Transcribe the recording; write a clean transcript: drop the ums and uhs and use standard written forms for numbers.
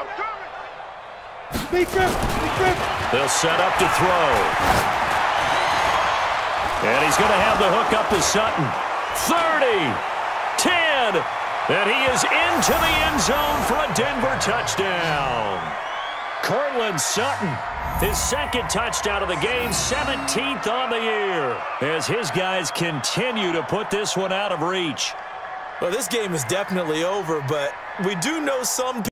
They'll set up to throw. And he's going to have the hook up to Sutton. 30, 10, and he is into the end zone for a Denver touchdown. Cortland Sutton, his second touchdown of the game, 17th on the year, as his guys continue to put this one out of reach. Well, this game is definitely over, but we do know some